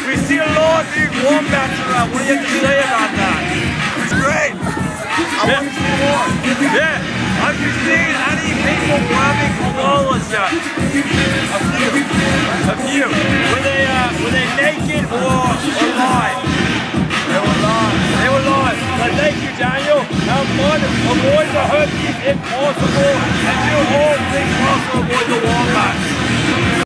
We see a lot of big wombats around. What do you have to say about that? It's great. I want to see more. Yeah. Have you seen any people grabbing koalas yet? A few. Were they naked or alive? They were live. They were alive. So thank you, Daniel. Avoid the herpes if possible, and do all things possible to avoid the wombats.